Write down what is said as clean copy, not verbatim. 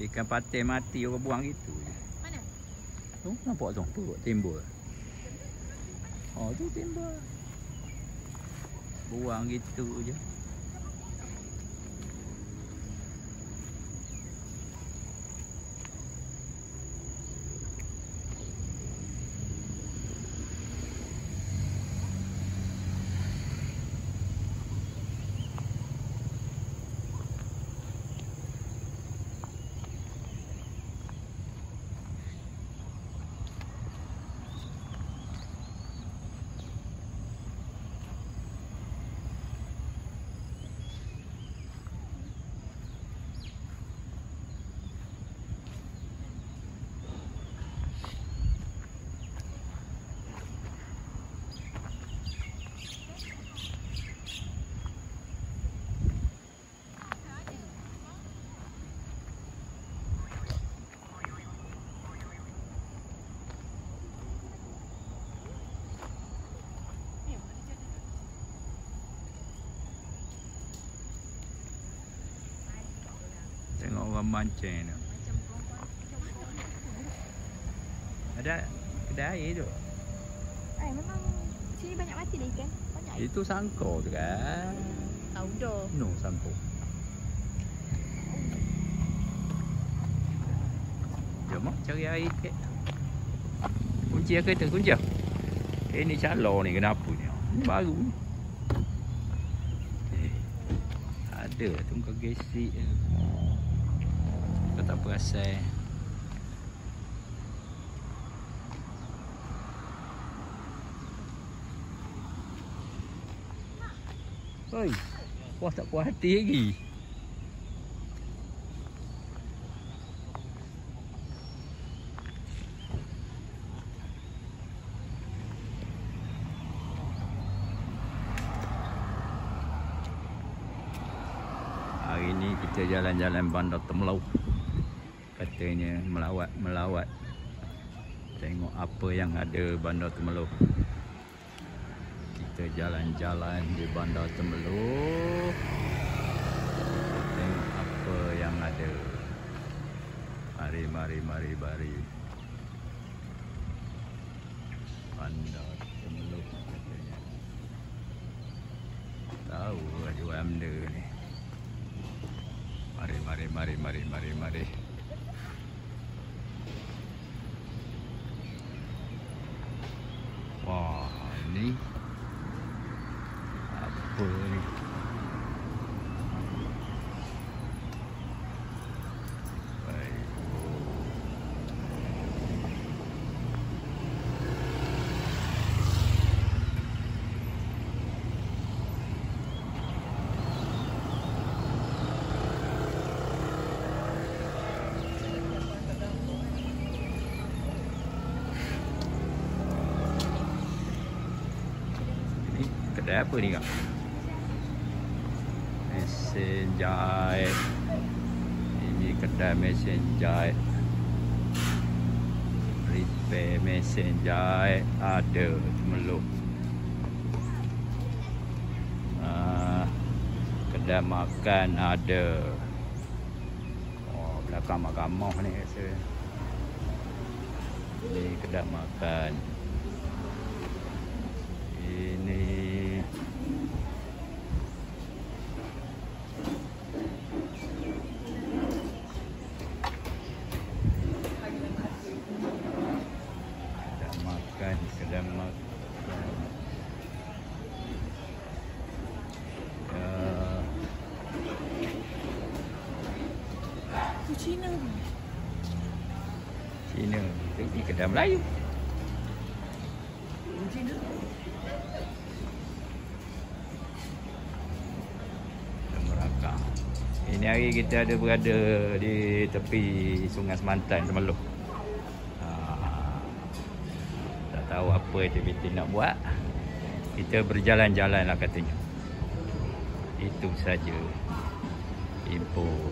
Ikan patin mati orang buang gitu je. Mana? Tu nampak tu, timbul. Oh tu timbul. Buang gitu je. Tengok orang mancing tu. Ada kedai air tu. Memang sini banyak mati dah ikan. Banyak. Itu sangkor tu kan. Tahu dah. No, sangkor. Jom cari air sikit. Kunci ke tu? Kunci. Ni calor ni kenapa ni? Baru ni. Ada tunggu gesik. Kau tak perasan. Oi, puas tak puas hati lagi. Hari ni kita jalan-jalan Bandar Temelau. Katanya melawat. Tengok apa yang ada Bandar Temelau. Kita jalan-jalan di Bandar Temelau. Tengok apa yang ada. Mari. Bandar Temelau katanya. Tahu lah jual benda ni. Mari. Wah, ni apa ni? Baik. Kedai apa ni kak? Mesin jahit. Ini kedai mesin jahit. Repair mesin jahit ada Temelau. Kedai makan ada. Oh, belakang mahkamah ni rasa. Ini kedai makan. Ini kedai makan. Cina. Ini kedai Melayu. Cina. Merakam. Ini hari kita ada berada di tepi Sungai Semantan Temelau. Tak tahu apa aktiviti nak buat. Kita berjalan-jalan lah katanya. Itu saja info